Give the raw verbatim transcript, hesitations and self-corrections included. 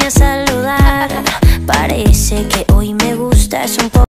a saludar. Parece que hoy me gustas un poco.